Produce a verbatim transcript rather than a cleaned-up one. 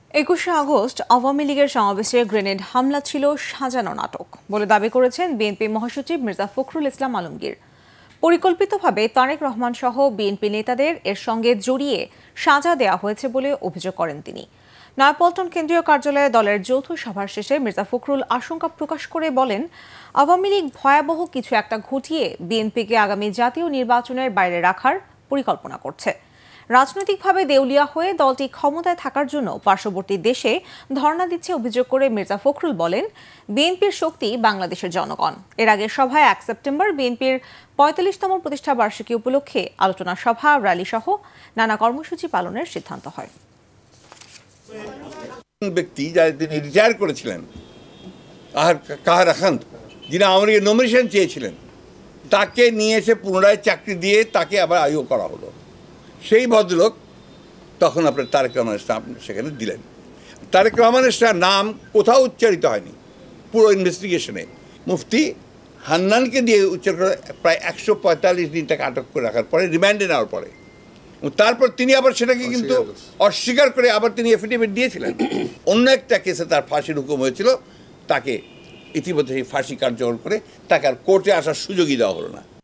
একুশে আগস্ট আওয়ামী লীগের সমাবেশে গ্রেনেড হামলা ছিল সাজানো নাটক বলে দাবি করেছেন বিএনপি মহাসচিব মির্জা ফখরুল ইসলাম আলমগীর। পরিকল্পিতভাবে তারেক রহমান সহ বিএনপি নেতাদের এর সঙ্গে জড়িয়ে সাজা দেওয়া হয়েছে বলে অভিযোগ করেন তিনি। নয়াপল্টন কেন্দ্রীয় কার্যালয়ে দলের যৌথ সভার শেষে মির্জা ফখরুল আশঙ্কা প্রকাশ করে বলেন, আওয়ামী লীগ ভয়াবহ কিছু একটা ঘটিয়ে বিএনপিকে আগামী জাতীয় নির্বাচনের বাইরে রাখার পরিকল্পনা করছে। রাজনৈতিকভাবে দেউলিয়া হয়ে দলটি ক্ষমতায় থাকার জন্য পার্শ্ববর্তী দেশে ধর্ণা দিচ্ছে অভিযোগ করে মির্জা ফখরুল বলেন, বিএনপির শক্তি বাংলাদেশের জনগণ। এর আগে সভায় এক সেপ্টেম্বর বিএনপির পঁয়তাল্লিশতম প্রতিষ্ঠা বার্ষিকী উপলক্ষে আলোচনা সভা, র্যালি সহ নানা কর্মসূচি পালনের সিদ্ধান্ত হয়। ব্যক্তি যারা তিনি রিটায়ার করেছিলেন, কাহার খান, যিনি আওয়ামী লীগের নমিনেশন চেয়েছিলেন, তাকে নিয়ে এসে পুনরায় চাকরি দিয়ে তাকে আবার আয়ু করা হলো। সেই ভদ্রলোক তখন আপনার তারেক রহমানের নাম সেখানে দিলেন। তারেক রহমানের নাম কোথাও উচ্চারিত হয়নি পুরো ইনভেস্টিগেশনে। মুফতি হান্নানকে দিয়ে উচ্চারণ করে প্রায় একশো পঁয়তাল্লিশ দিন তাকে আটক করে রাখার পরে, রিমান্ডে নেওয়ার পরে, তারপর তিনি আবার সেটাকে কিন্তু অস্বীকার করে আবার তিনি এফিডেভিট দিয়েছিলেন। অন্য একটা কেসে তার ফাঁসির হুকুম হয়েছিল, তাকে ইতিমধ্যে সেই ফাঁসি কার্যকর করে তাকে আর কোর্টে আসার সুযোগই দেওয়া হলো না।